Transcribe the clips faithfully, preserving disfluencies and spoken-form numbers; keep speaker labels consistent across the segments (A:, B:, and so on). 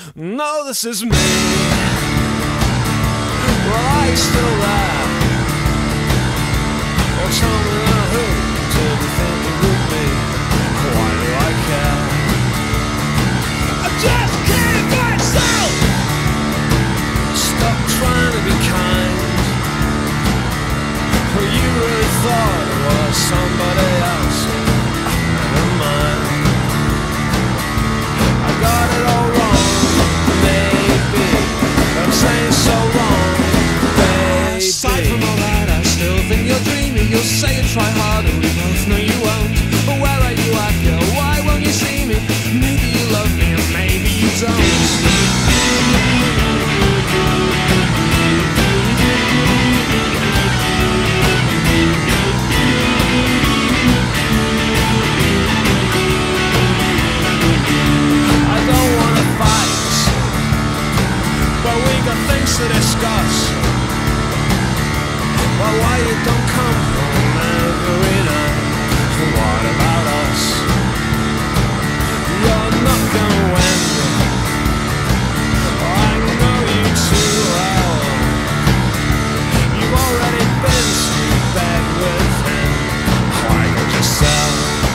A: No, this is me. Well, are you still there? Well, tell me now, who did you think it would be? Why do I care? I just can't myself. Stop trying to be kind. Well, you really thought it was somebody else. Never mind. I got it all wrong, maybe, but I'm saying so wrong, baby. Aside from all that, I still think you're dreamy. You'll say you try harder, we both know you won't. But where are you at, girl? Why won't you see me? Maybe you love me, and maybe you don't. Things to discuss. Well, why you don't come home every night? What about us? You're not gonna win. I know you too well. You've already been to bed with him. Why don't you sell?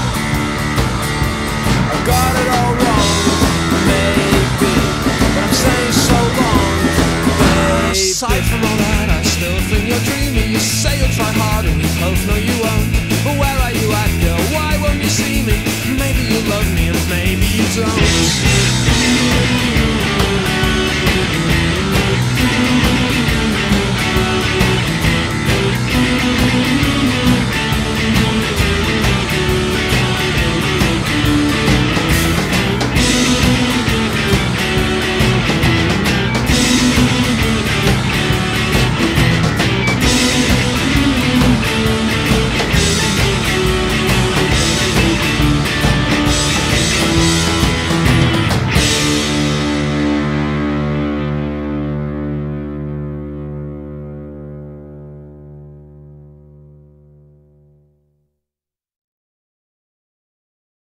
A: I got it all wrong, maybe, but I'm saying so long. Aside from all that, I still think you're dreamy. You say you'll try harder, we both know you